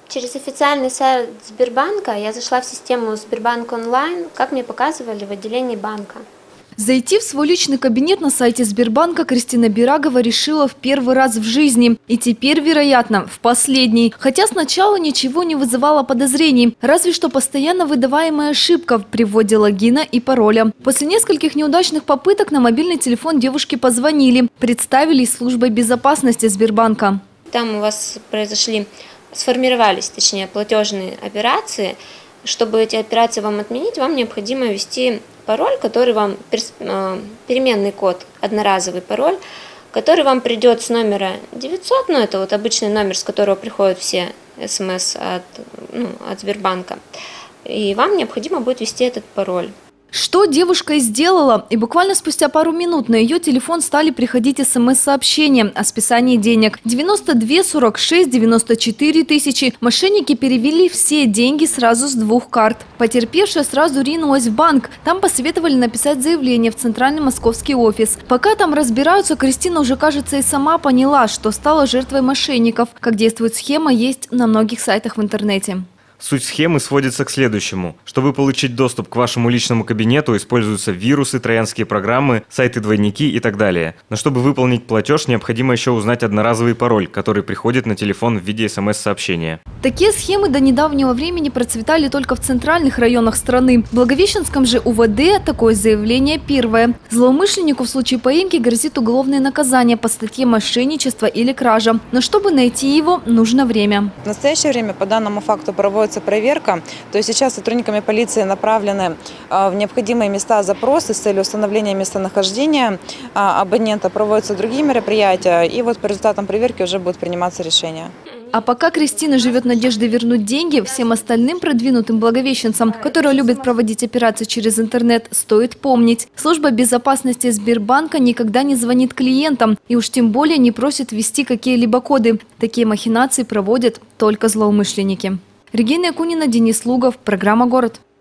Через официальный сайт Сбербанка я зашла в систему Сбербанк онлайн, как мне показывали в отделении банка. Зайти в свой личный кабинет на сайте Сбербанка Кристина Бирагова решила в первый раз в жизни. И теперь, вероятно, в последний. Хотя сначала ничего не вызывало подозрений. Разве что постоянно выдаваемая ошибка при вводе логина и пароля. После нескольких неудачных попыток на мобильный телефон девушке позвонили. Представились службой безопасности Сбербанка. Там у вас сформировались, точнее, платежные операции. Чтобы эти операции вам отменить, вам необходимо ввести пароль, который вам, переменный код, одноразовый пароль, который вам придет с номера 900, это вот обычный номер, с которого приходят все СМС от Сбербанка. И вам необходимо будет ввести этот пароль. Что девушка и сделала. И буквально спустя пару минут на ее телефон стали приходить СМС-сообщения о списании денег. 92, 46, 94 тысячи. Мошенники перевели все деньги сразу с 2 карт. Потерпевшая сразу ринулась в банк. Там посоветовали написать заявление в центральный московский офис. Пока там разбираются, Кристина уже, кажется, и сама поняла, что стала жертвой мошенников. Как действует схема, есть на многих сайтах в интернете. Суть схемы сводится к следующему. Чтобы получить доступ к вашему личному кабинету, используются вирусы, троянские программы, сайты-двойники и так далее. Но чтобы выполнить платеж, необходимо еще узнать одноразовый пароль, который приходит на телефон в виде СМС-сообщения. Такие схемы до недавнего времени процветали только в центральных районах страны. В Благовещенском же УВД такое заявление первое. Злоумышленнику в случае поимки грозит уголовное наказание по статье «Мошенничество» или «Кража». Но чтобы найти его, нужно время. В настоящее время по данному факту проводится проверка. То есть сейчас сотрудниками полиции направлены в необходимые места запросы с целью установления местонахождения абонента. Проводятся другие мероприятия. И вот по результатам проверки уже будет приниматься решение. А пока Кристина живет надеждой вернуть деньги, всем остальным продвинутым благовещенцам, которые любят проводить операции через интернет, стоит помнить. Служба безопасности Сбербанка никогда не звонит клиентам и уж тем более не просит ввести какие-либо коды. Такие махинации проводят только злоумышленники. Регина Якунина, Денис Лугов. Программа «Город».